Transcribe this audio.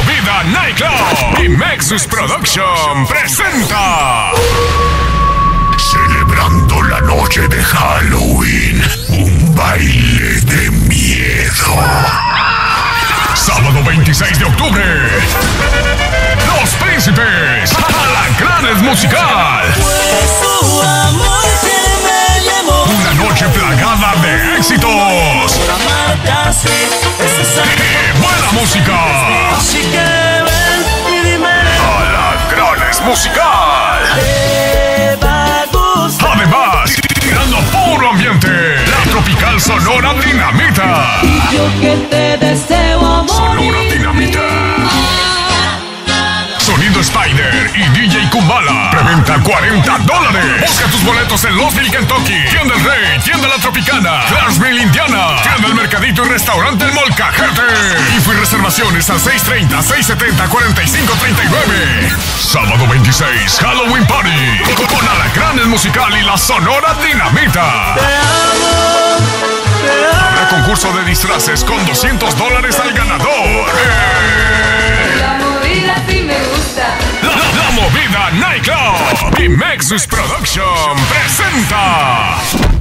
Movida Nightclub y Mexus Production presenta. Celebrando la noche de Halloween, un baile de miedo. Sábado 26 de octubre, Los Príncipes, Alacranes Musical. Una noche plagada de éxitos y buena música. Alacranes Musical. Además, tirando puro ambiente, la tropical Sonora Dinamita. Y yo que te deseo amor. Sonora Dinamita. Sonido Spider y DJ Kumbala. Preventa $40. Busca tus boletos en Louisville, Kentucky. Tienda El Rey, Tienda La Tropicana, Clarksville, Indiana. Tienda El Mercadito y Restaurante El Molcajete. Info y reservaciones al 630-670-4539. Sábado 26, Halloween Party. Con Alacranes Musical y la Sonora Dinamita. Habrá concurso de disfraces con $200 al ganador. La movida sí me gusta. La Movida Nightclub y Mexus Production presenta.